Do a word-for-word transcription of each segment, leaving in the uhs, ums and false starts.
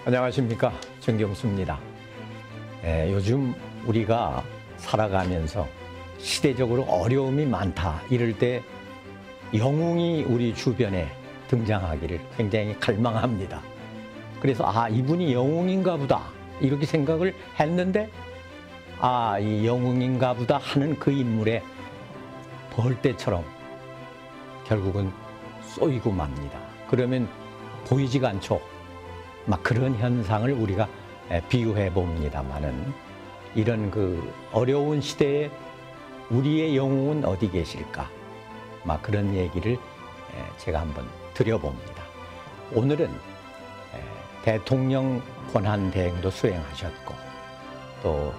안녕하십니까, 정경수입니다. 에, 요즘 우리가 살아가면서 시대적으로 어려움이 많다 이럴 때 영웅이 우리 주변에 등장하기를 굉장히 갈망합니다. 그래서 아, 이분이 영웅인가 보다 이렇게 생각을 했는데 아, 이 영웅인가 보다 하는 그 인물의 벌떼처럼 결국은 쏘이고 맙니다. 그러면 보이지가 않죠. 막 그런 현상을 우리가 비유해 봅니다만은 이런 그 어려운 시대에 우리의 영웅은 어디 계실까? 막 그런 얘기를 제가 한번 드려봅니다. 오늘은 대통령 권한대행도 수행하셨고 또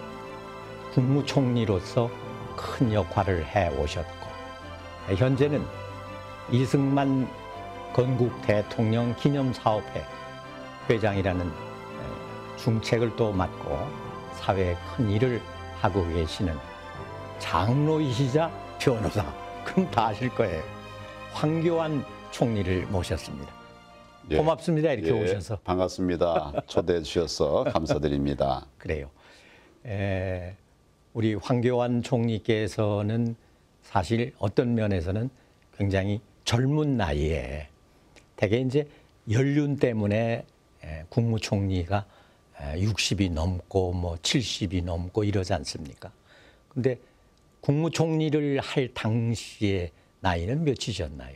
국무총리로서 큰 역할을 해 오셨고 현재는 이승만 건국 대통령 기념사업회 회장이라는 중책을 또 맡고 사회에 큰 일을 하고 계시는 장로이시자 변호사, 그럼 다 아실 거예요. 황교안 총리를 모셨습니다. 예, 고맙습니다. 이렇게 예, 오셔서. 반갑습니다. 초대해 주셔서 감사드립니다. 그래요. 에, 우리 황교안 총리께서는 사실 어떤 면에서는 굉장히 젊은 나이에 대개 이제 연륜 때문에 국무총리가 육십이 넘고 뭐 칠십이 넘고 이러지 않습니까? 근데 국무총리를 할 당시의 나이는 몇이셨나요?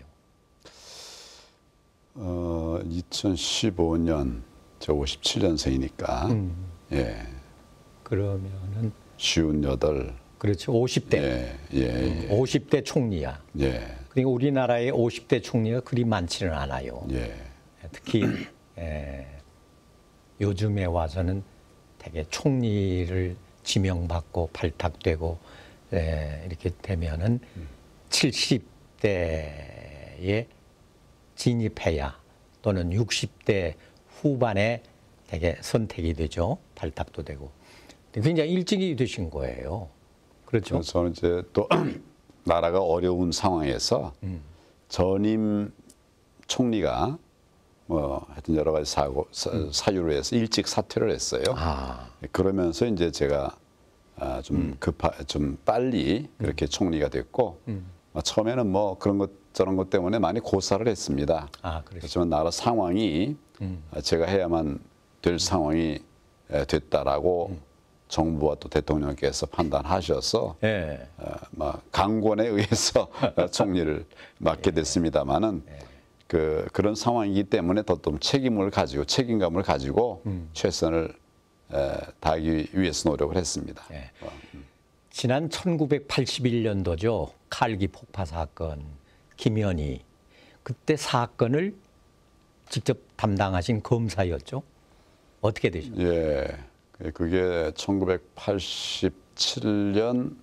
어, 이천십오 년 저 오십칠 년생이니까 음. 예. 그러면은 쉰여덟. 그렇죠. 오십 대. 예, 예, 예. 오십 대 총리야. 예. 그러니까 우리나라의 오십 대 총리가 그리 많지는 않아요. 예. 특히 에, 요즘에 와서는 되게 총리를 지명받고 발탁되고 에, 이렇게 되면은 음. 칠십 대에 진입해야 또는 육십 대 후반에 되게 선택이 되죠. 발탁도 되고. 굉장히 일찍이 되신 거예요. 그렇죠. 저는 이제 또 나라가 어려운 상황에서 음. 전임 총리가 뭐 하여튼 여러 가지 사고 사, 음. 사유로 해서 일찍 사퇴를 했어요. 아. 그러면서 이제 제가 아, 좀 음. 급하 좀 빨리 그렇게 음. 총리가 됐고 음. 처음에는 뭐 그런 것 저런 것 때문에 많이 고사를 했습니다. 아, 그렇지만 나라 상황이 음. 제가 해야만 될 상황이 됐다라고 음. 정부와 또 대통령께서 판단하셔서 예. 어, 막 강권에 의해서 총리를 맡게 됐습니다만은 예. 그 그런 상황이기 때문에 더 좀 책임을 가지고 책임감을 가지고 음. 최선을 에, 다하기 위해서 노력을 했습니다. 예. 어, 음. 지난 천구백팔십일 년도죠. 칼기 폭파 사건, 김현희. 그때 사건을 직접 담당하신 검사였죠. 어떻게 되셨나요? 예, 그게 천구백팔십칠 년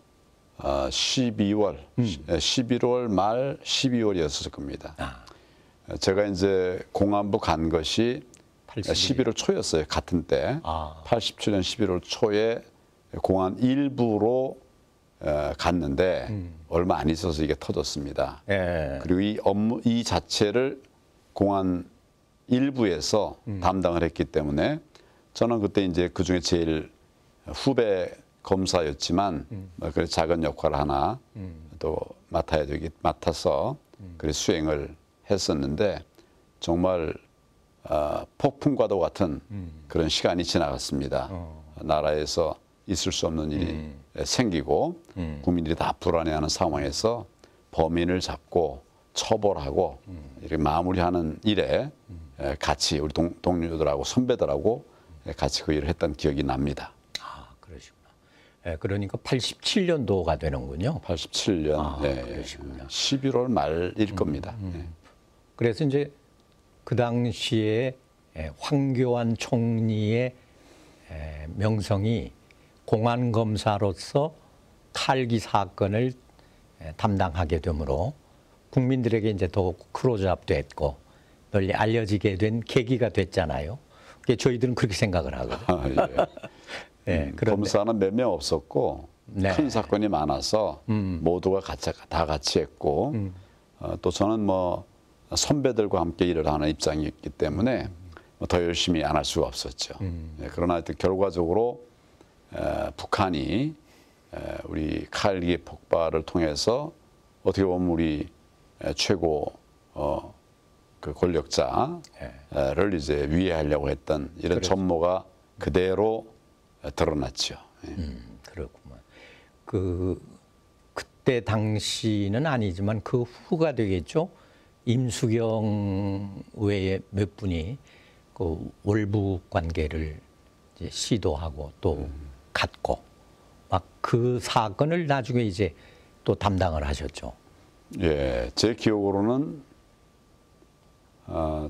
십이월, 음. 십일월 말 십이월이었을 겁니다. 아. 제가 이제 공안부 간 것이 팔십일. 십일월 초였어요. 같은 때. 아. 팔십칠 년 십일월 초에 공안 일부로 갔는데 음. 얼마 안 있어서 이게 터졌습니다. 예. 그리고 이 업무 이 자체를 공안 일부에서 음. 담당을 했기 때문에 저는 그때 이제 그 중에 제일 후배 검사였지만 음. 그 작은 역할 하나 음. 또 맡아야 되기 맡아서 음. 그 수행을 했었는데 정말 어, 폭풍과도 같은 음. 그런 시간이 지나갔습니다. 어. 나라에서 있을 수 없는 일이 음. 생기고 음. 국민들이 다 불안해하는 상황에서 범인을 잡고 처벌하고 음. 이렇게 마무리하는 일에 음. 같이 우리 동, 동료들하고 선배들하고 같이 그 일을 했던 기억이 납니다. 아, 그러시구나. 예, 그러니까 팔십칠 년도가 되는군요. 팔십칠 년. 아, 네. 그러시군요. 십일월 말일 음, 겁니다. 음. 네. 그래서 이제 그 당시에 황교안 총리의 명성이 공안검사로서 칼기 사건을 담당하게 되므로 국민들에게 이제 더욱 클로즈업 됐고 널리 알려지게 된 계기가 됐잖아요. 저희들은 그렇게 생각을 하거든요. 아, 예. 네, 음, 검사는 몇 명 없었고 네. 큰 사건이 많아서 음. 모두가 같이, 다 같이 했고 음. 어, 또 저는 뭐 선배들과 함께 일을 하는 입장이었기 때문에 더 열심히 안 할 수가 없었죠. 음. 예, 그러나 하여튼 결과적으로 에, 북한이 에, 우리 칼기 폭발을 통해서 어떻게 보면 우리 에, 최고 어, 그 권력자를 이제 위해하려고 했던 이런 그렇죠. 전모가 그대로 드러났죠. 예. 음, 그렇구만. 그 그때 당시는 아니지만 그 후가 되겠죠. 임수경 외에 몇 분이 그 월북 관계를 이제 시도하고 또 음. 갖고 막 그 사건을 나중에 이제 또 담당을 하셨죠. 예, 제 기억으로는 어,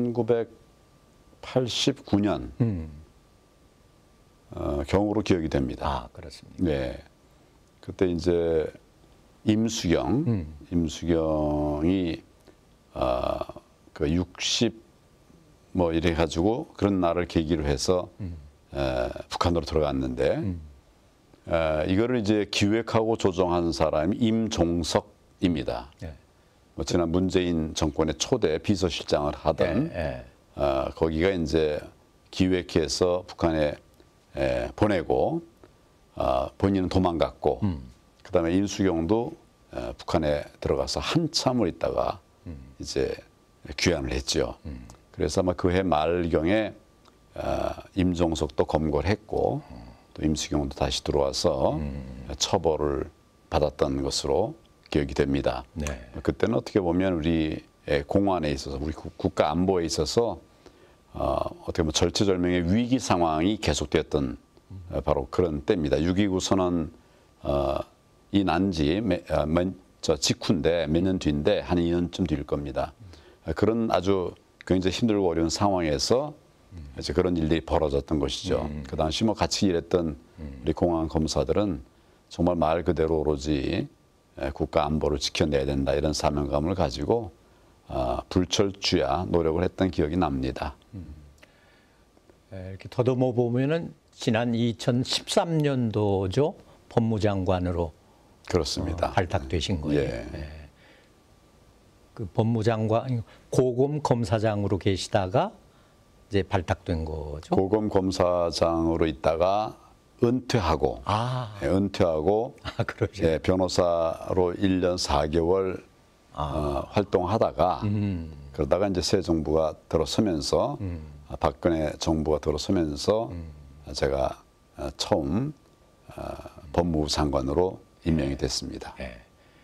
천구백팔십구 년 음. 어, 경으로 기억이 됩니다. 아, 그렇습니다. 네, 그때 이제 임수경, 음. 임수경이 어, 그 육십 뭐 이래 가지고 그런 날을 계기로 해서 음. 에, 북한으로 들어갔는데 음. 에, 이거를 이제 기획하고 조정한 사람이 임종석입니다. 네. 뭐 지난 문재인 정권의 초대 비서실장을 하던 예, 예. 어, 거기가 이제 기획해서 북한에 에, 보내고 어, 본인은 도망갔고 음. 그다음에 임수경도 에, 북한에 들어가서 한참을 있다가 음. 이제 귀환을 했죠. 음. 그래서 아마 그해 말경에 어, 임종석도 검거를 했고 음. 또 임수경도 다시 들어와서 음. 처벌을 받았던 것으로 기억이 됩니다. 네. 그때는 어떻게 보면 우리 공안에 있어서 우리 국가 안보에 있어서 어, 어떻게 보면 절체절명의 위기 상황이 계속되었던 어, 바로 그런 때입니다. 육이구 선언 어, 이 난지 어, 저 직후인데 몇 년 뒤인데 한 이 년쯤 뒤일 겁니다. 어, 그런 아주 굉장히 힘들고 어려운 상황에서 이제 그런 일들이 벌어졌던 것이죠. 음. 그 당시 뭐 같이 일했던 우리 공안 검사들은 정말 말 그대로 오로지 국가 안보를 지켜내야 된다 이런 사명감을 가지고 어, 불철주야 노력을 했던 기억이 납니다. 이렇게 더듬어 보면은 지난 이천십삼 년도죠 법무장관으로 그렇습니다. 어, 발탁되신 거예요. 예. 예. 그 법무장관 고검 검사장으로 계시다가 이제 발탁된 거죠. 고검 검사장으로 있다가 은퇴하고 아, 예, 은퇴하고 아 그러죠. 예, 변호사로 일 년 사 개월 아. 어, 활동하다가 음. 그러다가 이제 새 정부가 들어서면서 음. 아, 박근혜 정부가 들어서면서 음. 제가 어, 처음 어, 법무부 장관으로 임명이 됐습니다. 예.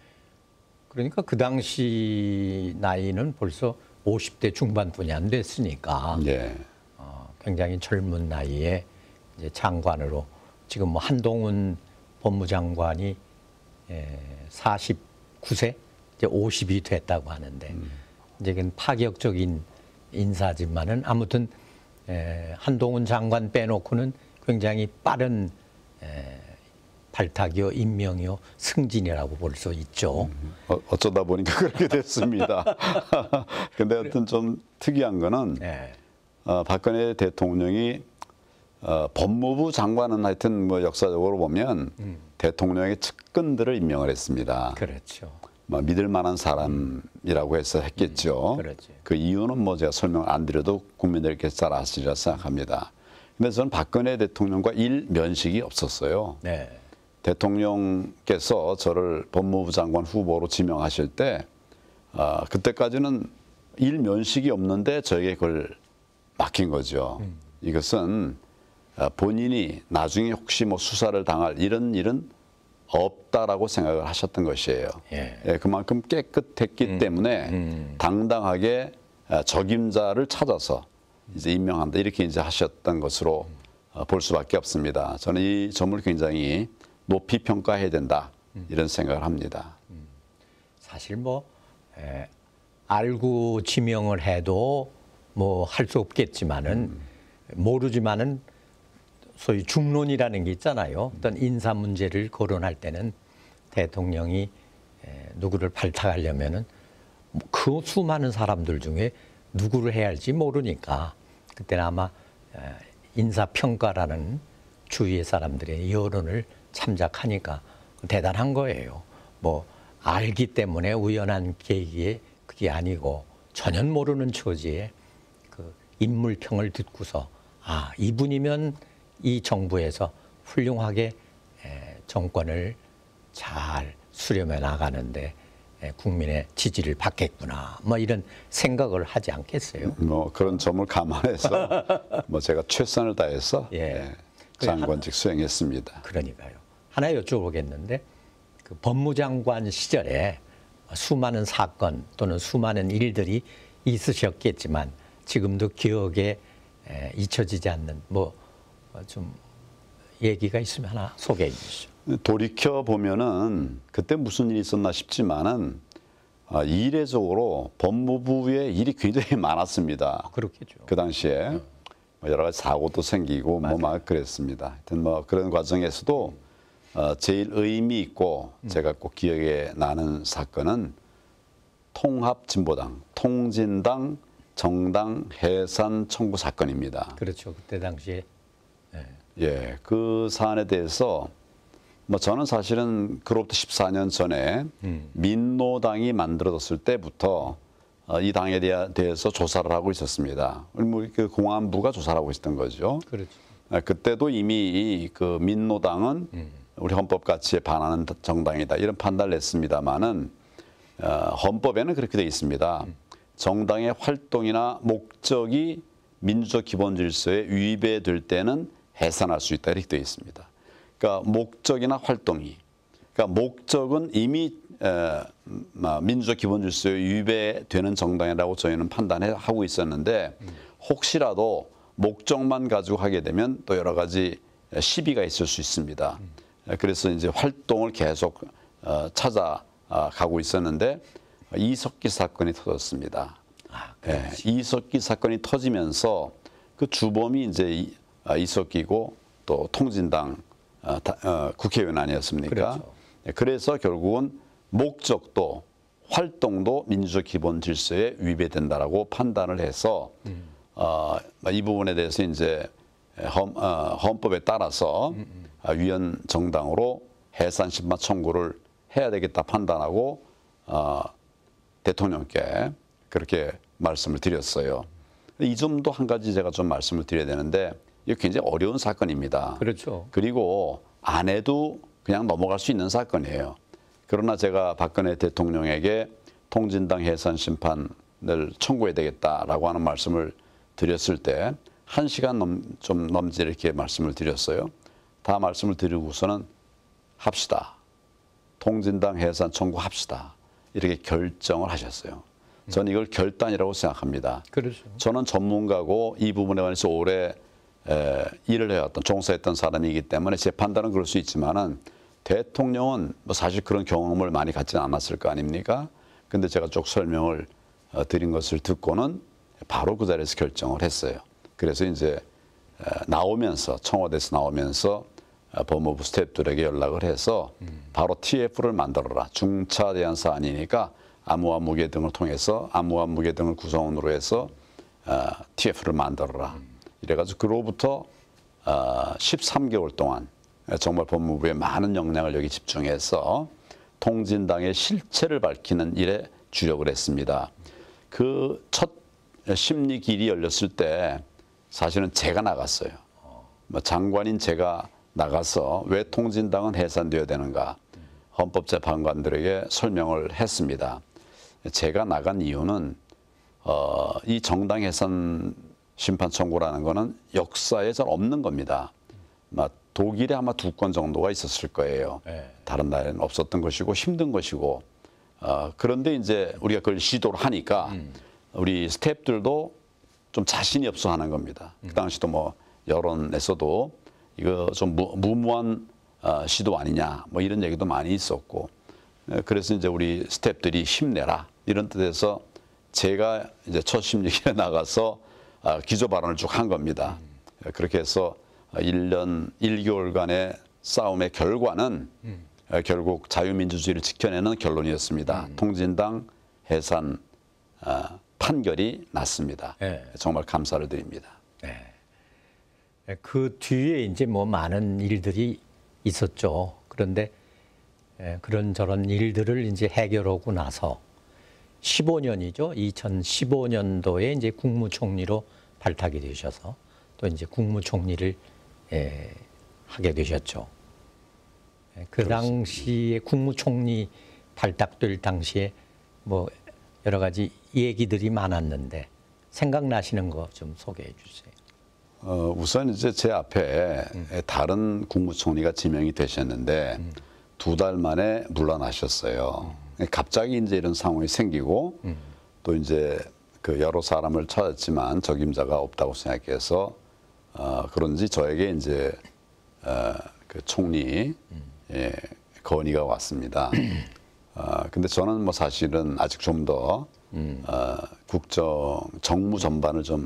그러니까 그 당시 나이는 벌써 오십 대 중반뿐이 안 됐으니까 예. 어, 굉장히 젊은 나이에 이제 장관으로 지금 뭐 한동훈 법무장관이 예, 사십구 세 이제 오십이 됐다고 하는데 음. 이제 그건 파격적인 인사지만은 아무튼 에, 한동훈 장관 빼놓고는 굉장히 빠른 에, 발탁이요, 임명이요, 승진이라고 볼 수 있죠. 어, 어쩌다 보니까 그렇게 됐습니다. 근데 하여튼 좀 특이한 거는 네. 어, 박근혜 대통령이 어, 법무부 장관은 하여튼 뭐 역사적으로 보면 음. 대통령의 측근들을 임명을 했습니다. 그렇죠. 뭐 믿을 만한 사람이라고 해서 했겠죠. 음, 그렇죠. 그 이유는 뭐 제가 설명 안 드려도 국민들께서 잘 아시리라 생각합니다. 근데 저는 박근혜 대통령과 일 면식이 없었어요. 네. 대통령께서 저를 법무부 장관 후보로 지명하실 때 아, 그때까지는 일 면식이 없는데 저에게 그걸 맡긴 거죠. 음. 이것은 본인이 나중에 혹시 뭐 수사를 당할 이런 일은 없다라고 생각을 하셨던 것이에요. 예. 예, 그만큼 깨끗했기 음. 때문에 음. 당당하게 적임자를 찾아서 이제 임명한다 이렇게 이제 하셨던 것으로 볼 수밖에 없습니다. 저는 이 점을 굉장히 높이 평가해야 된다 이런 생각을 합니다. 사실 뭐 에, 알고 지명을 해도 뭐 할 수 없겠지만은 음. 모르지만은 소위 중론이라는 게 있잖아요. 어떤 인사 문제를 거론할 때는 대통령이 에, 누구를 발탁하려면은 그 수많은 사람들 중에 누구를 해야 할지 모르니까 그때는 아마 인사 평가라는 주위의 사람들의 여론을 참작하니까 대단한 거예요. 뭐 알기 때문에 우연한 계기에 그게 아니고 전혀 모르는 처지에 그 인물평을 듣고서 아, 이분이면 이 정부에서 훌륭하게 정권을 잘 수렴해 나가는데 국민의 지지를 받겠구나. 뭐 이런 생각을 하지 않겠어요? 뭐 그런 점을 감안해서 뭐 제가 최선을 다해서 예. 예, 장관직 수행했습니다. 그러니까요. 하나 여쭤보겠는데 그 법무장관 시절에 수많은 사건 또는 수많은 일들이 있으셨겠지만 지금도 기억에 잊혀지지 않는 뭐 좀 얘기가 있으면 하나 소개해 주시죠. 돌이켜 보면은 그때 무슨 일이 있었나 싶지만은 아, 이례적으로 법무부에 일이 굉장히 많았습니다. 아, 그렇겠죠. 그 당시에 뭐 여러 가지 사고도 생기고 뭐 막 그랬습니다. 하여튼 뭐 그런 과정에서도 어, 제일 의미 있고 음. 제가 꼭 기억에 나는 사건은 통합진보당, 통진당, 정당 해산 청구 사건입니다. 그렇죠. 그때 당시에 네. 예, 그 사안에 대해서 뭐 저는 사실은 그로부터 십사 년 전에 음. 민노당이 만들어졌을 때부터 어, 이 당에 대해서 조사를 하고 있었습니다. 뭐 그 공안부가 조사를 하고 있었던 거죠. 그렇죠. 아, 그때도 이미 그 민노당은 음. 우리 헌법 가치에 반하는 정당이다 이런 판단을 했습니다만은 어, 헌법에는 그렇게 돼 있습니다. 음. 정당의 활동이나 목적이 민주적 기본 질서에 위배될 때는 해산할 수 있다 이렇게 되어 있습니다. 그러니까 목적이나 활동이, 그러니까 목적은 이미 에, 민주적 기본 질서에 위배되는 정당이라고 저희는 판단하고 있었는데 혹시라도 목적만 가지고 하게 되면 또 여러 가지 시비가 있을 수 있습니다. 그래서 이제 활동을 계속 어, 찾아가고 있었는데 이석기 사건이 터졌습니다. 아, 예, 이석기 사건이 터지면서 그 주범이 이제 이석기고 또 통진당 어, 어, 국회의원 아니었습니까? 그렇죠. 그래서 결국은 목적도 활동도 민주적 기본 질서에 위배된다라고 판단을 해서 음. 어, 이 부분에 대해서 이제 헌, 어, 헌법에 따라서 음, 음. 위헌 정당으로 해산 심판 청구를 해야 되겠다 판단하고 어, 대통령께 그렇게 말씀을 드렸어요. 이 점도 한 가지 제가 좀 말씀을 드려야 되는데 이게 굉장히 어려운 사건입니다. 그렇죠. 그리고 안 해도 그냥 넘어갈 수 있는 사건이에요. 그러나 제가 박근혜 대통령에게 통진당 해산 심판을 청구해야 되겠다라고 하는 말씀을 드렸을 때 한 시간 넘, 좀 넘지 이렇게 말씀을 드렸어요. 다 말씀을 드리고서는 합시다. 통진당 해산 청구합시다. 이렇게 결정을 하셨어요. 저는 이걸 결단이라고 생각합니다. 그렇죠. 저는 전문가고 이 부분에 관해서 오래 에, 일을 해왔던, 종사했던 사람이기 때문에 제 판단은 그럴 수 있지만은 대통령은 뭐 사실 그런 경험을 많이 갖지는 않았을 거 아닙니까? 근데 제가 쭉 설명을 어, 드린 것을 듣고는 바로 그 자리에서 결정을 했어요. 그래서 이제 에, 나오면서, 청와대에서 나오면서 어, 법무부 스태프들에게 연락을 해서 음. 바로 티에프를 만들어라. 중차 대한 사안이니까 암호화 무게 등을 통해서 암호화 무게 등을 구성원으로 해서 어, 티에프를 만들어라. 음. 이래가지고 그로부터 어, 십삼 개월 동안 정말 법무부에 많은 역량을 여기 집중해서 통진당의 실체를 밝히는 일에 주력을 했습니다. 그 첫 심리 길이 열렸을 때 사실은 제가 나갔어요. 뭐 장관인 제가 나가서 왜 통진당은 해산되어야 되는가 헌법재판관들에게 설명을 했습니다. 제가 나간 이유는 어, 이 정당 해산 심판 청구라는 거는 역사에 잘 없는 겁니다. 독일에 아마 두 건 정도가 있었을 거예요. 네. 다른 나라에는 없었던 것이고 힘든 것이고 어, 그런데 이제 우리가 그걸 시도를 하니까 음. 우리 스태프들도 좀 자신이 없어 하는 겁니다. 음. 그 당시도 뭐 여론에서도 이거 좀 무, 무모한 어, 시도 아니냐 뭐 이런 얘기도 많이 있었고 그래서 이제 우리 스태프들이 힘내라 이런 뜻에서 제가 이제 첫 심리기에 나가서 어, 기조 발언을 쭉 한 겁니다. 음. 그렇게 해서 일 년 일 개월간의 싸움의 결과는 음. 결국 자유민주주의를 지켜내는 결론이었습니다. 음. 통진당 해산 어, 판결이 났습니다. 네. 정말 감사를 드립니다. 네. 그 뒤에 이제 뭐 많은 일들이 있었죠. 그런데 그런저런 일들을 이제 해결하고 나서 십오 년이죠. 이천십오 년도에 이제 국무총리로 발탁이 되셔서 또 이제 국무총리를 예, 하게 되셨죠. 예, 그 그렇습니다. 당시에 국무총리 발탁될 당시에 뭐 여러 가지 얘기들이 많았는데 생각나시는 거 좀 소개해 주세요. 어, 우선 이제 제 앞에 음. 다른 국무총리가 지명이 되셨는데 음. 두 달 만에 물러나셨어요. 음. 갑자기 이제 이런 상황이 생기고 음. 또 이제 그 여러 사람을 찾았지만 적임자가 없다고 생각해서 어, 그런지 저에게 이제 어, 그 총리 음. 예, 건의가 왔습니다. 어, 근데 저는 뭐 사실은 아직 좀 더 음. 어, 국정 정무 전반을 좀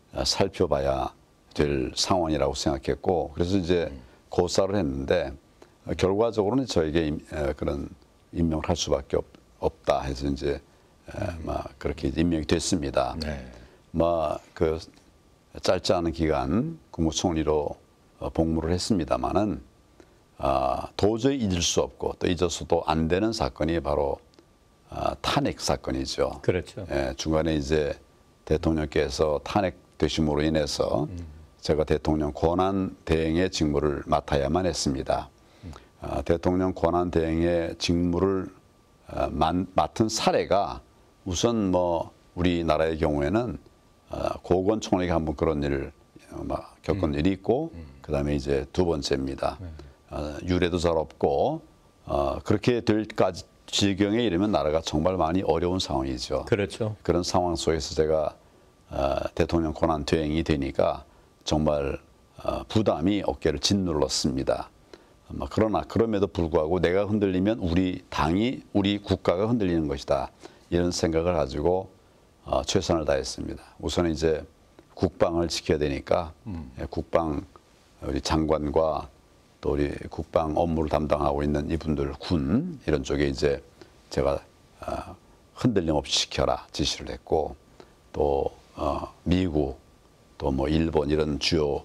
살펴봐야 될 상황이라고 생각했고 그래서 이제 음. 고사를 했는데 어, 결과적으로는 저에게 임, 에, 그런 임명을 할 수밖에 없, 없다 해서 이제 에, 막 그렇게 임명이 됐습니다. 네. 뭐 그 짧지 않은 기간 국무총리로 어, 복무를 했습니다만은 아, 도저히 잊을 수 없고 또 잊어서도 안 되는 사건이 바로 아, 탄핵 사건이죠. 그렇죠. 예, 중간에 이제 대통령께서 탄핵 되심으로 인해서 음. 제가 대통령 권한 대행의 직무를 맡아야만 했습니다. 음. 아, 대통령 권한 대행의 직무를 아, 만, 맡은 사례가 우선 뭐 우리나라의 경우에는 아, 고건 총리가 한번 그런 일을 막 겪은 음. 일이 있고 음. 그다음에 이제 두 번째입니다. 음. 어, 유례도 잘 없고 어, 그렇게 될까지 지경에 이르면 나라가 정말 많이 어려운 상황이죠. 그렇죠. 그런 상황 속에서 제가 어, 대통령 권한 대행이 되니까 정말 어, 부담이 어깨를 짓눌렀습니다. 어, 그러나 그럼에도 불구하고 내가 흔들리면 우리 당이 우리 국가가 흔들리는 것이다. 이런 생각을 가지고 어, 최선을 다했습니다. 우선 이제 국방을 지켜야 되니까 음. 국방 우리 장관과 또 우리 국방 업무를 담당하고 있는 이분들 군 이런 쪽에 이제 제가 어, 흔들림 없이 지켜라 지시를 했고 또 어, 미국 또 뭐 일본 이런 주요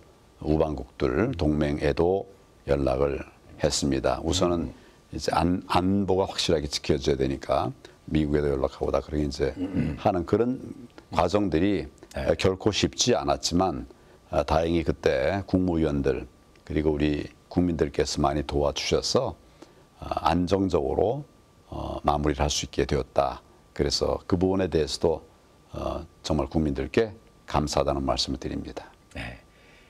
우방국들 동맹에도 연락을 했습니다. 우선은 이제 안, 안보가 확실하게 지켜져야 되니까 미국에도 연락하고 다 그렇게 이제 하는 그런 과정들이 네. 결코 쉽지 않았지만 어, 다행히 그때 국무위원들 그리고 우리 국민들께서 많이 도와주셔서 어, 안정적으로 어, 마무리를 할 수 있게 되었다. 그래서 그 부분에 대해서도 어, 정말 국민들께 감사하다는 말씀을 드립니다. 네.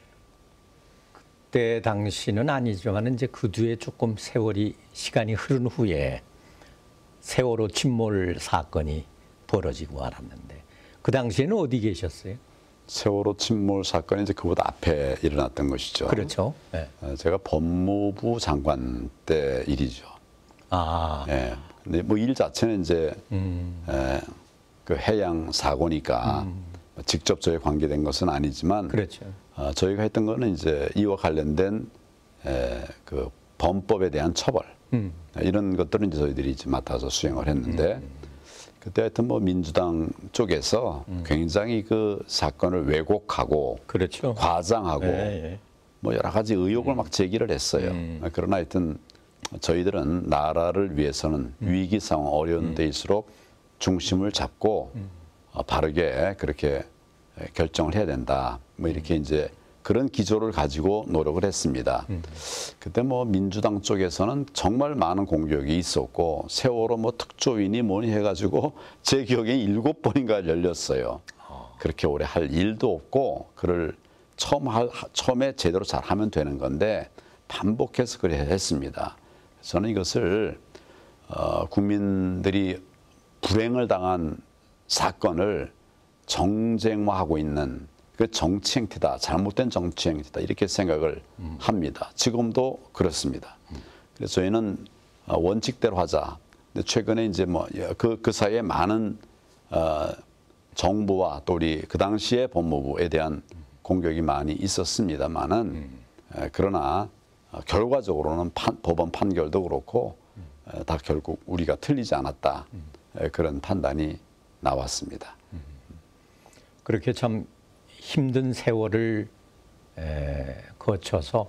그때 당시는 아니지만 이제 그 뒤에 조금 세월이 시간이 흐른 후에 세월호 침몰 사건이 벌어지고 말았는데 그 당시에는 어디 계셨어요? 세월호 침몰 사건이 이제 그보다 앞에 일어났던 것이죠. 그렇죠. 네. 제가 법무부 장관 때 일이죠. 아. 예. 근데 뭐 일 자체는 이제 음. 에, 그 해양 사고니까 음. 직접 저에 관계된 것은 아니지만, 그렇죠. 어, 저희가 했던 거는 이제 이와 관련된 에, 그 범법에 대한 처벌 음. 이런 것들은 이제 저희들이 이제 맡아서 수행을 했는데. 음. 그때 하여튼 뭐 민주당 쪽에서 음. 굉장히 그 사건을 왜곡하고 그렇죠. 과장하고 예, 예. 뭐 여러 가지 의혹을 음. 막 제기를 했어요. 음. 그러나 하여튼 저희들은 나라를 위해서는 음. 위기 상황 어려운 데일수록 중심을 잡고 음. 어, 바르게 그렇게 결정을 해야 된다. 뭐 이렇게 음. 이제 그런 기조를 가지고 노력을 했습니다. 음. 그때 뭐 민주당 쪽에서는 정말 많은 공격이 있었고 세월호 뭐 특조위니 뭐니 해가지고 제 기억에 일곱 번인가 열렸어요. 어. 그렇게 오래 할 일도 없고 그를 처음 할 처음에 제대로 잘 하면 되는 건데 반복해서 그래 했습니다. 저는 이것을 어, 국민들이 불행을 당한 사건을 정쟁화하고 있는 그 정치 행태다, 잘못된 정치 행태다 이렇게 생각을 음. 합니다. 지금도 그렇습니다. 음. 그래서 저희는 원칙대로 하자. 근데 최근에 이제 뭐 그 그 사이에 많은 어, 정부와 또 우리 그 당시에 법무부에 대한 음. 공격이 많이 있었습니다만은 음. 에, 그러나 어, 결과적으로는 판, 법원 판결도 그렇고 음. 에, 다 결국 우리가 틀리지 않았다 음. 에, 그런 판단이 나왔습니다. 음. 그렇게 참. 힘든 세월을 에, 거쳐서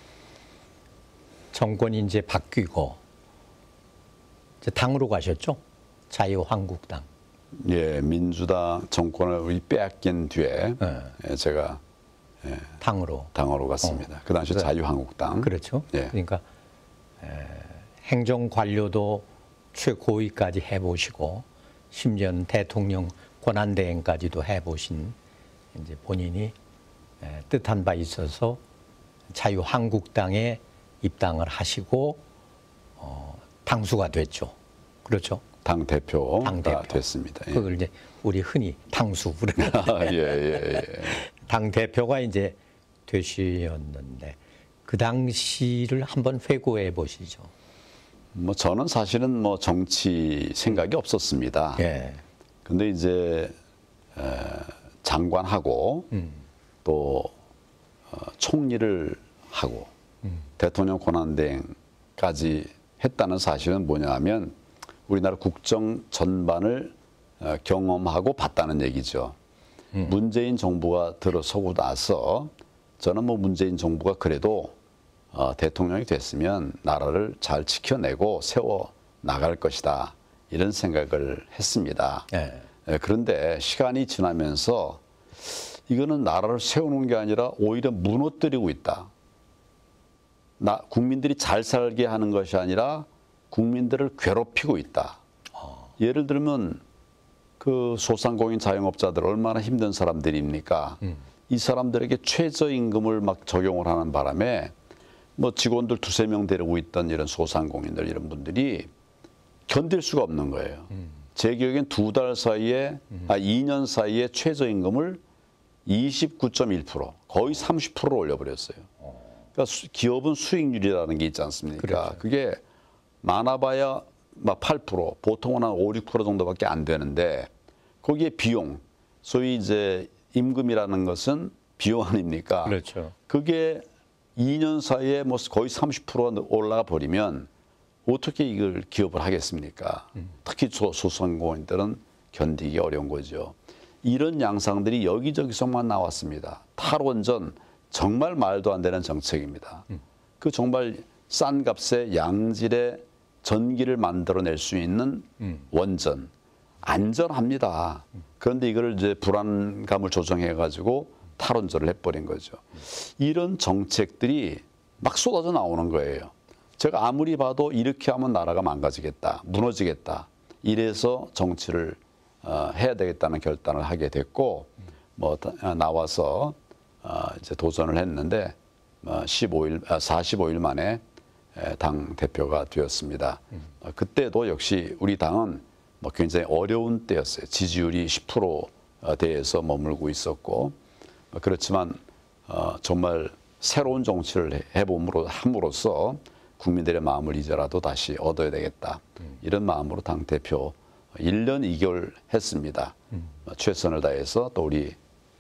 정권이 이제 바뀌고 이제 당으로 가셨죠? 자유한국당. 예, 민주당 정권을 우리 빼앗긴 뒤에 네. 예, 제가 예, 당으로 당으로 갔습니다. 어. 그 당시 그래. 자유한국당. 그렇죠. 예. 그러니까 에, 행정 관료도 최고위까지 해보시고 심지어는 대통령 권한대행까지도 해보신 이제 본인이 에, 뜻한 바 있어서 자유한국당에 입당을 하시고 어, 당수가 됐죠. 그렇죠. 당 대표가 당 대표. 됐습니다. 예. 그걸 이제 우리 흔히 당수 부르는 아, 예, 예, 예. 당 대표가 이제 되시었는데 그 당시를 한번 회고해 보시죠. 뭐 저는 사실은 뭐 정치 생각이 없었습니다. 예. 근데 이제 에, 장관하고 음. 또 어, 총리를 하고 음. 대통령 권한대행까지 했다는 사실은 뭐냐하면 우리나라 국정 전반을 어, 경험하고 봤다는 얘기죠. 음. 문재인 정부가 들어서고 나서 저는 뭐 문재인 정부가 그래도 어, 대통령이 됐으면 나라를 잘 지켜내고 세워 나갈 것이다 이런 생각을 했습니다. 예. 예, 그런데 시간이 지나면서 이거는 나라를 세우는 게 아니라 오히려 무너뜨리고 있다. 나 국민들이 잘 살게 하는 것이 아니라 국민들을 괴롭히고 있다. 예를 들면 그 소상공인 자영업자들 얼마나 힘든 사람들입니까? 음. 이 사람들에게 최저임금을 막 적용을 하는 바람에 뭐 직원들 두세 명 데리고 있던 이런 소상공인들 이런 분들이 견딜 수가 없는 거예요. 음. 제 기억엔 두 달 사이에, 음. 아, 이 년 사이에 최저임금을 이십구 점 일 퍼센트 거의 삼십 퍼센트를 올려버렸어요. 그러니까 수, 기업은 수익률이라는 게 있지 않습니까? 그렇죠. 그게 많아봐야 막 팔 퍼센트, 보통은 한 오, 육 퍼센트 정도밖에 안 되는데 거기에 비용, 소위 이제 임금이라는 것은 비용 아닙니까? 그렇죠. 그게 이 년 사이에 뭐 거의 삼십 퍼센트 올라가 버리면 어떻게 이걸 기업을 하겠습니까? 음. 특히 소, 소상공인들은 견디기 어려운 거죠. 이런 양상들이 여기저기서만 나왔습니다. 탈원전 정말 말도 안 되는 정책입니다. 음. 그 정말 싼 값에 양질의 전기를 만들어낼 수 있는 음. 원전 안전합니다. 그런데 이걸 이제 불안감을 조정해 가지고 탈원전을 해버린 거죠. 이런 정책들이 막 쏟아져 나오는 거예요. 제가 아무리 봐도 이렇게 하면 나라가 망가지겠다, 무너지겠다. 이래서 정치를 어, 해야 되겠다는 결단을 하게 됐고, 뭐 나와서 어, 이제 도전을 했는데 어, 십오 일, 아, 사십오 일 만에 당 대표가 되었습니다. 어, 그때도 역시 우리 당은 뭐 굉장히 어려운 때였어요. 지지율이 십 퍼센트대에서 머물고 있었고, 어, 그렇지만 어, 정말 새로운 정치를 해봄으로 함으로써 국민들의 마음을 이제라도 다시 얻어야 되겠다. 이런 마음으로 당 대표 일 년 이 개월 했습니다. 음. 최선을 다해서 또 우리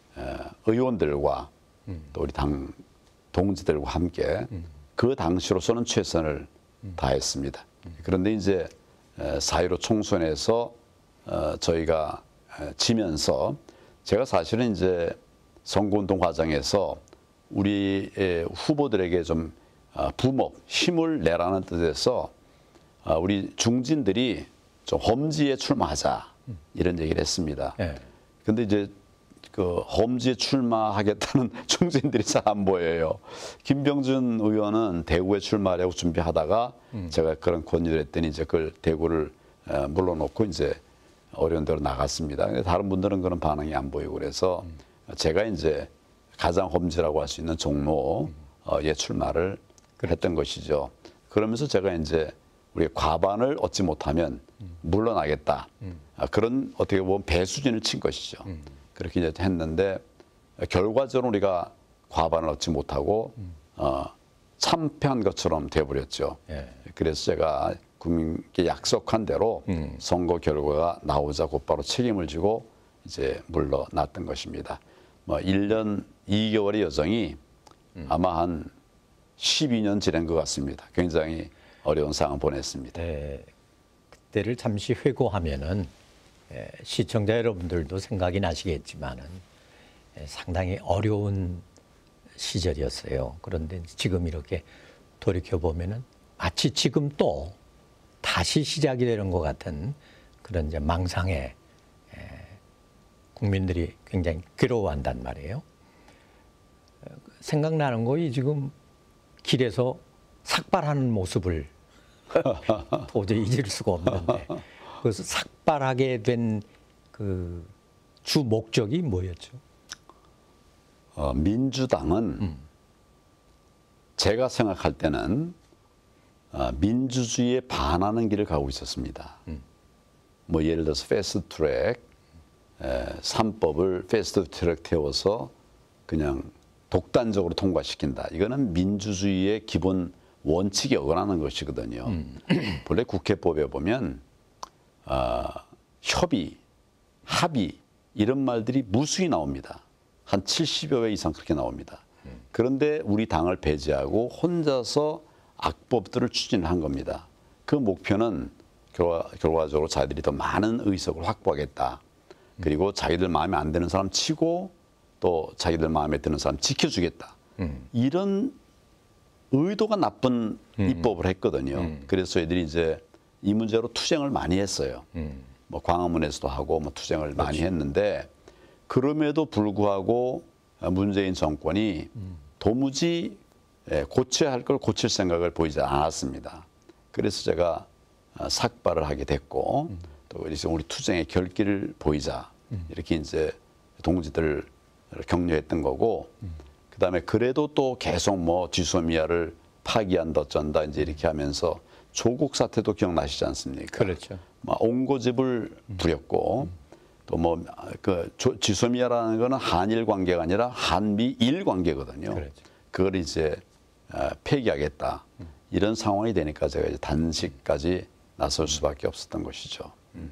의원들과 음. 또 우리 당 동지들과 함께 음. 그 당시로서는 최선을 음. 다했습니다. 음. 그런데 이제 사 일오 총선에서 저희가 지면서 제가 사실은 이제 선거운동 과정에서 우리 후보들에게 좀 부목, 힘을 내라는 뜻에서 우리 중진들이 좀 험지에 출마하자 이런 얘기를 했습니다. 그런데 네. 이제 그 험지에 출마하겠다는 중진들이 잘 안 보여요. 김병준 의원은 대구에 출마하려고 준비하다가 음. 제가 그런 권유를 했더니 이제 그걸 대구를 물러놓고 이제 어려운 데로 나갔습니다. 근데 다른 분들은 그런 반응이 안 보이고 그래서 음. 제가 이제 가장 험지라고 할 수 있는 종로에 출마를 했던 것이죠. 그러면서 제가 이제 우리 과반을 얻지 못하면 음. 물러나겠다. 음. 그런 어떻게 보면 배수진을 친 것이죠. 음. 그렇게 이제 했는데 결과적으로 우리가 과반을 얻지 못하고 음. 어, 참패한 것처럼 돼버렸죠. 예. 그래서 제가 국민께 약속한 대로 음. 선거 결과가 나오자 곧바로 책임을 지고 이제 물러났던 것입니다. 뭐 일 년 이 개월의 여정이 음. 아마 한 십이 년 지난 것 같습니다. 굉장히 어려운 상황을 보냈습니다. 네, 그때를 잠시 회고하면은 예, 시청자 여러분들도 생각이 나시겠지만은 예, 상당히 어려운 시절이었어요. 그런데 지금 이렇게 돌이켜 보면은 마치 지금 또 다시 시작이 되는 것 같은 그런 이제 망상에 국민들이 굉장히 괴로워한단 말이에요. 생각나는 거이 지금 길에서 삭발하는 모습을 도저히 잊을 수가 없는데, 그래서 삭발하게 된 그 주 목적이 뭐였죠? 어, 민주당은 음. 제가 생각할 때는 어, 민주주의에 반하는 길을 가고 있었습니다. 음. 뭐 예를 들어서 패스트트랙 삼 법을 패스트트랙 태워서 그냥 독단적으로 통과시킨다. 이거는 민주주의의 기본 원칙에 어긋나는 것이거든요. 음. 본래 국회법에 보면 어, 협의, 합의 이런 말들이 무수히 나옵니다. 한 칠십여 회 이상 그렇게 나옵니다. 음. 그런데 우리 당을 배제하고 혼자서 악법들을 추진한 겁니다. 그 목표는 결과, 결과적으로 자기들이 더 많은 의석을 확보하겠다. 그리고 자기들 마음에 안 드는 사람 치고 또 자기들 마음에 드는 사람 지켜주겠다. 음. 이런 의도가 나쁜 음. 입법을 했거든요. 음. 그래서 애들이 이제 이 문제로 투쟁을 많이 했어요. 음. 뭐 광화문에서도 하고 뭐 투쟁을 그렇지. 많이 했는데 그럼에도 불구하고 문재인 정권이 음. 도무지 고쳐야 할 걸 고칠 생각을 보이지 않았습니다. 그래서 제가 삭발을 하게 됐고 음. 또 이제 우리 투쟁의 결기를 보이자 음. 이렇게 이제 동지들을 격려했던 거고 음. 그다음에 그래도 또 계속 뭐 지소미아를 파기한다 어쩐다 이제 이렇게 하면서 조국 사태도 기억나시지 않습니까? 그렇죠. 막 옹고집을 부렸고 음. 또 뭐 그 지소미아라는 거는 한일 관계가 아니라 한미일 관계거든요. 그렇죠. 그걸 이제 폐기하겠다 음. 이런 상황이 되니까 제가 이제 단식까지 나설 수밖에 없었던 것이죠. 음.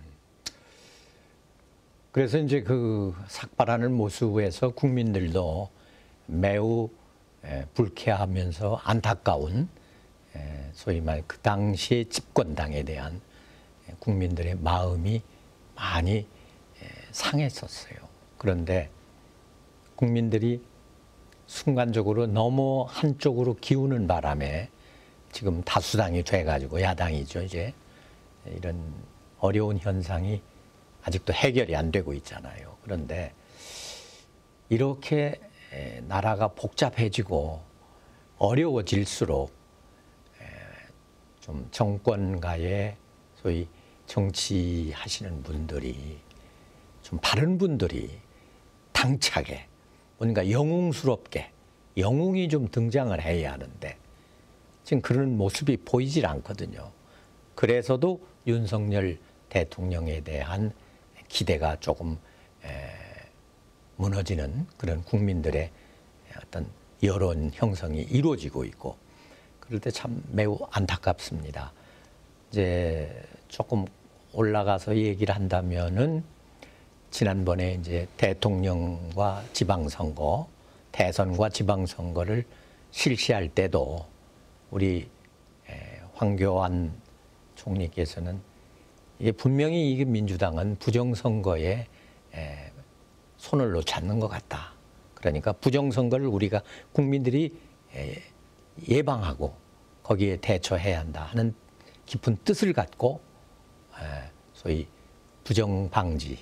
그래서 이제 그 삭발하는 모습에서 국민들도 매우 불쾌하면서 안타까운 소위 말 그 당시의 집권당에 대한 국민들의 마음이 많이 상했었어요. 그런데 국민들이 순간적으로 너무 한쪽으로 기우는 바람에 지금 다수당이 돼가지고 야당이죠 이제 이런 어려운 현상이 아직도 해결이 안 되고 있잖아요. 그런데 이렇게 나라가 복잡해지고 어려워질수록 좀 정권가의 소위 정치하시는 분들이 좀 바른 분들이 당차게 뭔가 영웅스럽게 영웅이 좀 등장을 해야 하는데 지금 그런 모습이 보이질 않거든요. 그래서도 윤석열 대통령에 대한 기대가 조금 에, 무너지는 그런 국민들의 어떤 여론 형성이 이루어지고 있고 그럴 때 참 매우 안타깝습니다. 이제 조금 올라가서 얘기를 한다면은 지난번에 이제 대통령과 지방선거, 대선과 지방선거를 실시할 때도 우리 황교안 총리께서는 이게 분명히 이게 민주당은 부정선거에 손을 놓지 않는 것 같다. 그러니까 부정선거를 우리가 국민들이 예방하고 거기에 대처해야 한다 하는 깊은 뜻을 갖고 소위 부정방지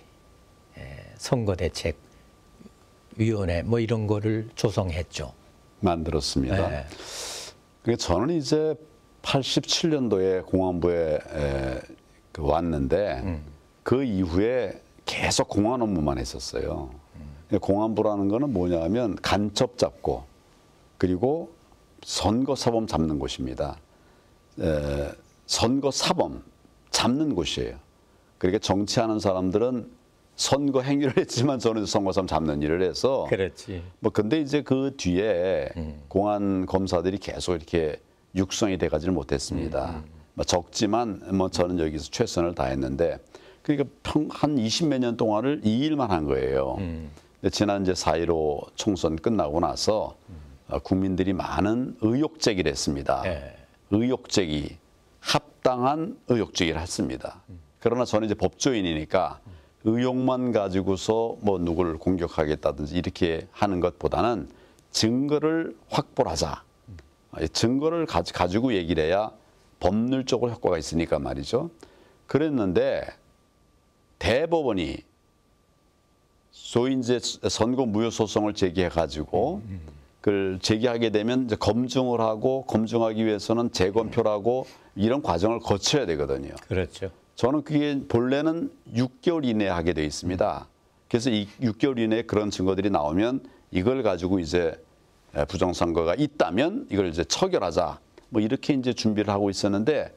선거대책위원회 뭐 이런 거를 조성했죠. 만들었습니다. 네. 그러니까 저는 이제 팔십칠 년도에 공안부에 에, 그 왔는데 음. 그 이후에 계속 공안 업무만 했었어요. 음. 공안부라는 거는 뭐냐면 간첩 잡고 그리고 선거 사범 잡는 곳입니다. 에, 선거 사범 잡는 곳이에요. 그러니까 정치하는 사람들은 선거 행위를 했지만 저는 선거 사범 잡는 일을 해서 그렇지. 뭐 근데 이제 그 뒤에 음. 공안 검사들이 계속 이렇게 육성이 돼가지는 못했습니다. 음. 뭐 적지만 뭐 저는 여기서 최선을 다했는데 그러니까 평 한 이십몇 년 동안을 이 일만 한 거예요. 음. 근데 지난 이제 사 일오 총선 끝나고 나서 음. 국민들이 많은 의혹 제기를 했습니다. 네. 의혹 제기, 합당한 의혹 제기를 했습니다. 음. 그러나 저는 이제 법조인이니까 음. 의혹만 가지고서 뭐 누구를 공격하겠다든지 이렇게 하는 것보다는 증거를 확보를 하자. 음. 증거를 가지, 가지고 얘기를 해야 법률적으로 효과가 있으니까 말이죠. 그랬는데 대법원이 소위 이제 선거 무효 소송을 제기해 가지고 음, 음. 그걸 제기하게 되면 이제 검증을 하고 검증하기 위해서는 재검표라고 이런 과정을 거쳐야 되거든요. 그렇죠. 저는 그게 본래는 육 개월 이내에 하게 돼 있습니다. 그래서 이 육 개월 이내에 그런 증거들이 나오면 이걸 가지고 이제 부정선거가 있다면 이걸 이제 처결하자. 뭐 이렇게 이제 준비를 하고 있었는데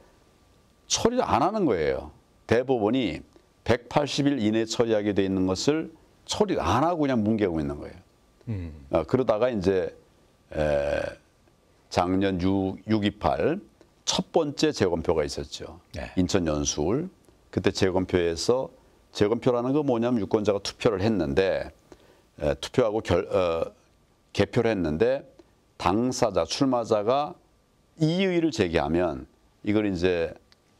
처리를 안 하는 거예요. 대법원이 백팔십 일 이내에 처리하게 돼 있는 것을 처리를 안 하고 그냥 뭉개고 있는 거예요. 음. 어, 그러다가 이제 에, 작년 육 이팔 첫 번째 재검표가 있었죠. 네. 인천 연수울. 그때 재검표에서 재검표라는 건 뭐냐면 유권자가 투표를 했는데 에, 투표하고 결, 어, 개표를 했는데 당사자, 출마자가 이의를 제기하면 이걸 이제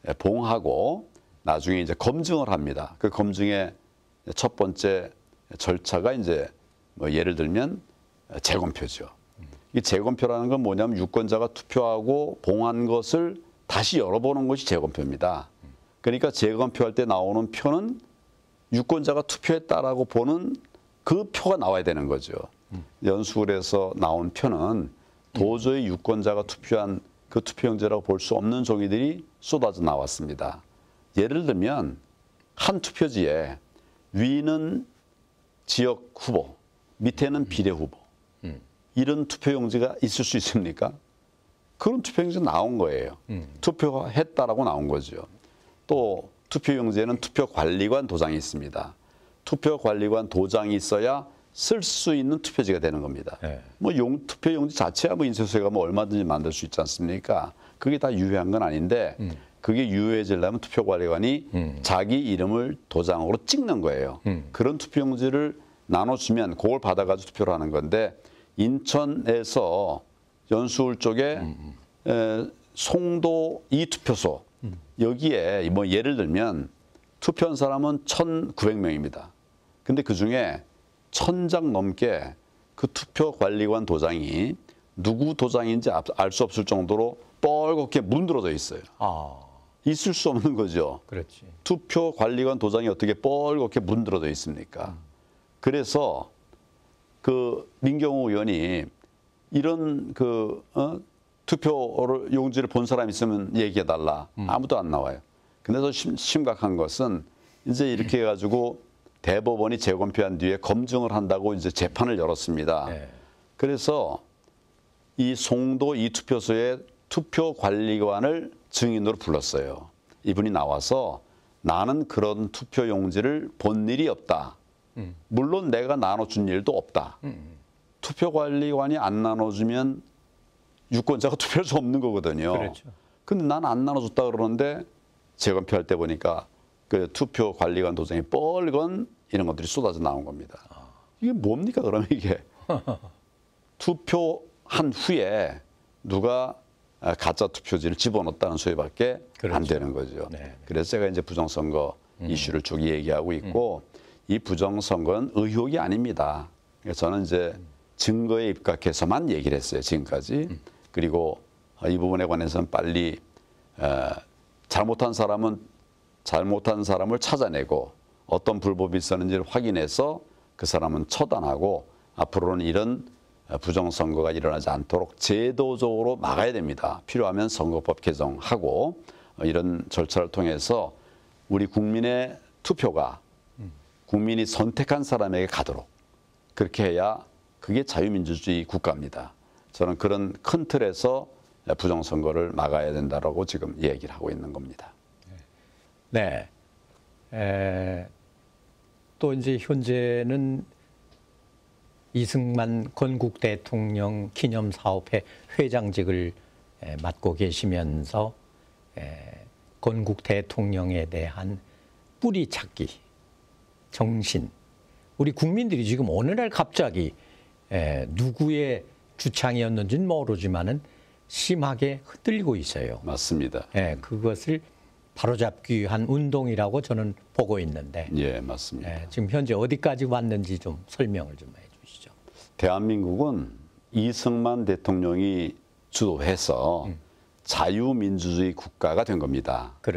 봉하고 나중에 이제 검증을 합니다. 그 검증의 첫 번째 절차가 이제 뭐 예를 들면 재검표죠. 이 재검표라는 건 뭐냐면 유권자가 투표하고 봉한 것을 다시 열어보는 것이 재검표입니다. 그러니까 재검표할 때 나오는 표는 유권자가 투표했다라고 보는 그 표가 나와야 되는 거죠. 연수울에서 나온 표는 도저히 유권자가 투표한 그 투표용지라고 볼 수 없는 종이들이 쏟아져 나왔습니다. 예를 들면 한 투표지에 위는 지역 후보, 밑에는 비례 후보. 음. 이런 투표용지가 있을 수 있습니까? 그런 투표용지가 나온 거예요. 음. 투표했다라고 나온 거죠. 또 투표용지에는 투표관리관 도장이 있습니다. 투표관리관 도장이 있어야 쓸 수 있는 투표지가 되는 겁니다. 네. 뭐 용, 투표용지 자체야 뭐 인쇄소에 가면 얼마든지 만들 수 있지 않습니까? 그게 다 유효한 건 아닌데 음. 그게 유효해지려면 투표관리관이 음. 자기 이름을 도장으로 찍는 거예요. 음. 그런 투표용지를 나눠주면 그걸 받아가지고 투표를 하는 건데 인천에서 연수울 쪽에 음. 에, 송도 이 투표소 음. 여기에 뭐 예를 들면 투표한 사람은 천구백 명입니다. 근데 그중에 천 장 넘게 그 투표관리관 도장이 누구 도장인지 알 수 없을 정도로 뻘겋게 문드러져 있어요. 아. 있을 수 없는 거죠. 그렇지. 투표관리관 도장이 어떻게 뻘겋게 문드러져 있습니까? 음. 그래서 그 민경호 의원이 이런 그 어? 투표를 용지를 본 사람 있으면 얘기해달라. 음. 아무도 안 나와요. 근데 더 심, 심각한 것은 이제 이렇게 해가지고 대법원이 재검표한 뒤에 검증을 한다고 이제 재판을 열었습니다. 네. 그래서 이 송도 이 투표소에 투표관리관을 증인으로 불렀어요. 이분이 나와서 나는 그런 투표용지를 본 일이 없다. 음. 물론 내가 나눠준 일도 없다. 음. 투표관리관이 안 나눠주면 유권자가 투표할 수 없는 거거든요. 그렇죠. 근데 난 안 나눠줬다 그러는데 재검표할 때 보니까 그 투표관리관 도장이 뻘건 이런 것들이 쏟아져 나온 겁니다. 아. 이게 뭡니까 그러면 이게. 투표한 후에 누가 가짜 투표지를 집어넣었다는 소리밖에 그렇죠. 안 되는 거죠. 네. 그래서 제가 이제 부정선거 음. 이슈를 쭉 얘기하고 있고 음. 이 부정선거는 의혹이 아닙니다. 그래서 저는 이제 증거에 입각해서만 얘기를 했어요. 지금까지. 음. 그리고 이 부분에 관해서는 빨리 어, 잘못한 사람은 잘못한 사람을 찾아내고 어떤 불법이 있었는지를 확인해서 그 사람은 처단하고 앞으로는 이런 부정선거가 일어나지 않도록 제도적으로 막아야 됩니다. 필요하면 선거법 개정하고 이런 절차를 통해서 우리 국민의 투표가 국민이 선택한 사람에게 가도록 그렇게 해야 그게 자유민주주의 국가입니다. 저는 그런 큰 틀에서 부정선거를 막아야 된다라고 지금 얘기를 하고 있는 겁니다. 네. 에, 또 이제 현재는 이승만 건국 대통령 기념사업회 회장직을 에, 맡고 계시면서 에, 건국 대통령에 대한 뿌리 찾기, 정신. 우리 국민들이 지금 어느 날 갑자기 에, 누구의 주창이었는지는 모르지만은 심하게 흔들리고 있어요. 맞습니다. 에, 그것을 바로잡기 위한 운동이라고 저는 보고 있는데. 예, 맞습니다. 에, 지금 현재 어디까지 왔는지 좀 설명을 좀 해주시죠. 대한민국은 이승만 대통령이 주도해서 음. 자유민주주의 국가가 된 겁니다. 그렇죠.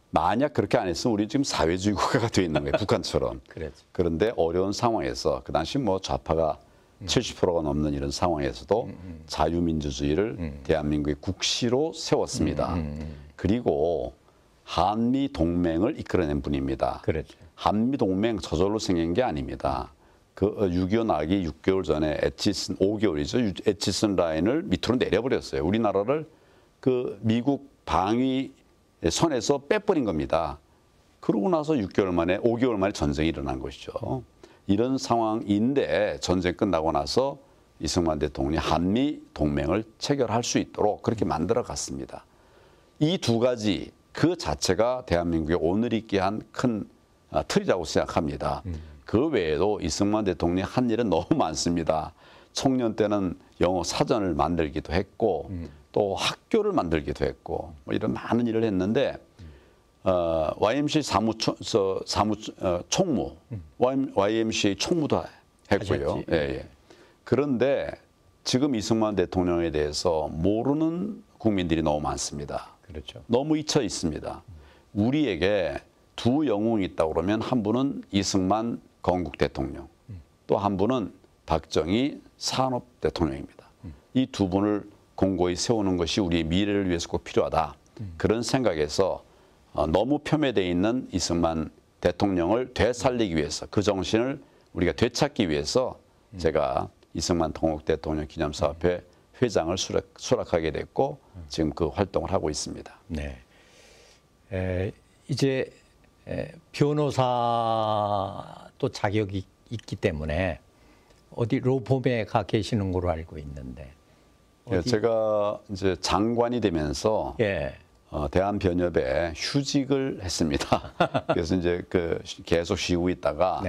만약 그렇게 안 했으면 우리 지금 사회주의 국가가 되어 있는 거예요. 북한처럼. 그렇죠. 그런데 어려운 상황에서 그 당시 뭐 좌파가 음. 칠십 퍼센트가 넘는 이런 상황에서도 음, 음. 자유민주주의를 음. 대한민국의 국시로 세웠습니다. 음, 음. 그리고 한미 동맹을 이끌어낸 분입니다. 그렇죠. 한미 동맹 저절로 생긴 게 아닙니다. 그 육이오 나기 육 개월 전에 에치슨 오 개월이죠. 에치슨 라인을 밑으로 내려버렸어요. 우리나라를 그 미국 방위 선에서 빼버린 겁니다. 그러고 나서 육 개월 만에 오 개월 만에 전쟁이 일어난 것이죠. 이런 상황인데 전쟁 끝나고 나서 이승만 대통령이 한미 동맹을 체결할 수 있도록 그렇게 만들어 갔습니다. 이 두 가지 그 자체가 대한민국의 오늘 있게 한 큰 틀이라고 생각합니다. 음. 그 외에도 이승만 대통령이 한 일은 너무 많습니다. 청년 때는 영어 사전을 만들기도 했고 음. 또 학교를 만들기도 했고 뭐 이런 많은 일을 했는데 어, 와이엠씨에이 사무, 사무 어, 총무, 음. 와이엠씨에이 총무도 했고요. 예, 예. 그런데 지금 이승만 대통령에 대해서 모르는 국민들이 너무 많습니다. 그렇죠. 너무 잊혀 있습니다. 우리에게 두 영웅이 있다고 그러면 한 분은 이승만 건국 대통령, 음. 또 한 분은 박정희 산업 대통령입니다. 음. 이 두 분을 공고히 세우는 것이 우리의 미래를 위해서 꼭 필요하다. 음. 그런 생각에서 어, 너무 폄훼되어 있는 이승만 대통령을 되살리기 위해서 그 정신을 우리가 되찾기 위해서 음. 제가 이승만 건국 대통령 기념사업회 회장을 수락, 수락하게 됐고 음. 지금 그 활동을 하고 있습니다. 네. 에, 이제 에, 변호사 또 자격이 있기 때문에 어디 로펌에 가 계시는 걸로 알고 있는데. 예, 제가 이제 장관이 되면서 예. 어, 대한변협에 휴직을 했습니다. 그래서 이제 그 계속 쉬고 있다가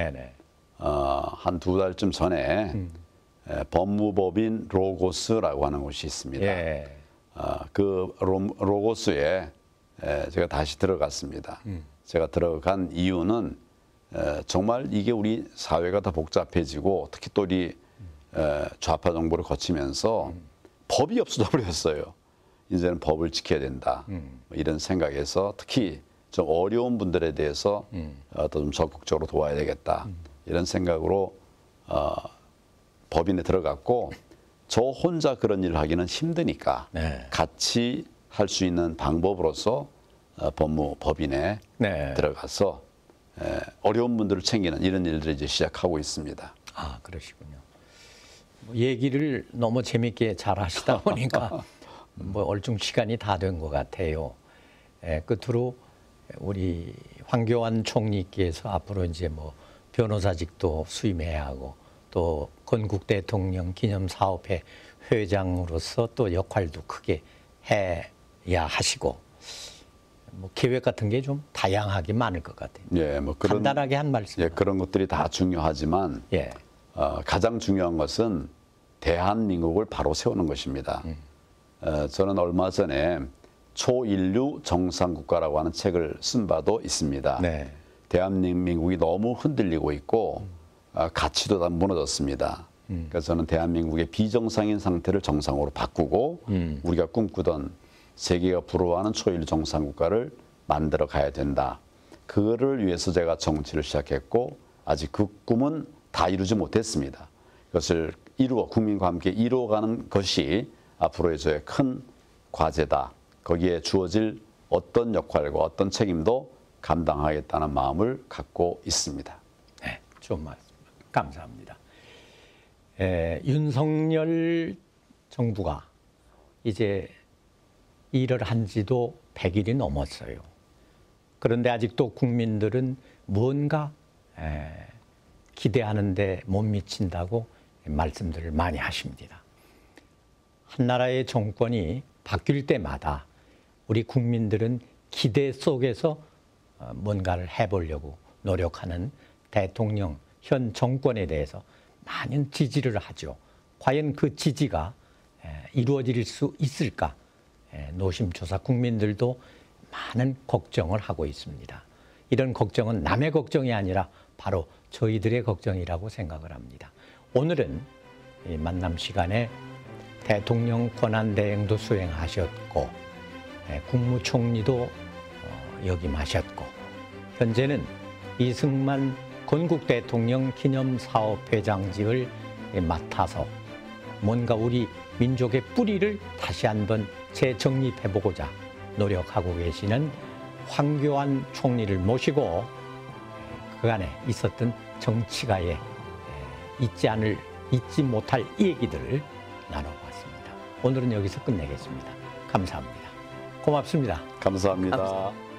어, 한 두 달쯤 전에 음. 에, 법무법인 로고스라고 하는 곳이 있습니다. 예. 어, 그 로, 로고스에 에, 제가 다시 들어갔습니다. 음. 제가 들어간 이유는 에, 정말 이게 우리 사회가 더 복잡해지고 특히 또 우리 에, 좌파 정부를 거치면서 음. 법이 없어져 버렸어요. 이제는 법을 지켜야 된다. 음. 이런 생각에서 특히 좀 어려운 분들에 대해서 음. 어, 좀 적극적으로 도와야 되겠다. 음. 이런 생각으로 어, 법인에 들어갔고 저 혼자 그런 일을 하기는 힘드니까 네. 같이 할 수 있는 방법으로서 어, 법무 법인에 네. 들어가서 에, 어려운 분들을 챙기는 이런 일들을 이제 시작하고 있습니다. 아, 그러시군요. 뭐 얘기를 너무 재밌게 잘 하시다 보니까 뭐 얼중 시간이 다 된 것 같아요. 에, 끝으로 우리 황교안 총리께서 앞으로 이제 뭐 변호사직도 수임해야 하고 또 건국 대통령 기념사업회 회장으로서 또 역할도 크게 해야 하시고 뭐 계획 같은 게 좀 다양하게 많을 것 같아요. 예, 뭐 그런, 간단하게 한 말씀. 예, 그런 것들이 다 중요하지만 예. 어, 가장 중요한 것은 대한민국을 바로 세우는 것입니다. 음. 어, 저는 얼마 전에 초인류 정상국가라고 하는 책을 쓴 바도 있습니다. 네. 대한민국이 너무 흔들리고 있고 음. 어, 가치도 다 무너졌습니다. 음. 그래서 저는 대한민국의 비정상인 상태를 정상으로 바꾸고 음. 우리가 꿈꾸던 세계가 부러워하는 초인류 정상국가를 만들어 가야 된다. 그거를 위해서 제가 정치를 시작했고 아직 그 꿈은 다 이루지 못했습니다. 그것을 이루어 국민과 함께 이루어가는 것이 앞으로의 저의 큰 과제다. 거기에 주어질 어떤 역할과 어떤 책임도 감당하겠다는 마음을 갖고 있습니다. 네, 좋은 말씀. 감사합니다. 에, 윤석열 정부가 이제 일을 한 지도 백 일이 넘었어요. 그런데 아직도 국민들은 뭔가 에, 기대하는데 못 미친다고 말씀들을 많이 하십니다. 한 나라의 정권이 바뀔 때마다 우리 국민들은 기대 속에서 뭔가를 해보려고 노력하는 대통령, 현 정권에 대해서 많은 지지를 하죠. 과연 그 지지가 이루어질 수 있을까? 노심초사 국민들도 많은 걱정을 하고 있습니다. 이런 걱정은 남의 걱정이 아니라 바로 저희들의 걱정이라고 생각을 합니다. 오늘은 이 만남 시간에 대통령 권한대행도 수행하셨고 국무총리도 역임하셨고 현재는 이승만 건국 대통령 기념사업회장직을 맡아서 뭔가 우리 민족의 뿌리를 다시 한번 재정립해보고자 노력하고 계시는 황교안 총리를 모시고 그간에 있었던 정치가의 잊지 않을, 잊지 못할 얘기들을 나눠봤습니다. 오늘은 여기서 끝내겠습니다. 감사합니다. 고맙습니다. 감사합니다. 감사합니다.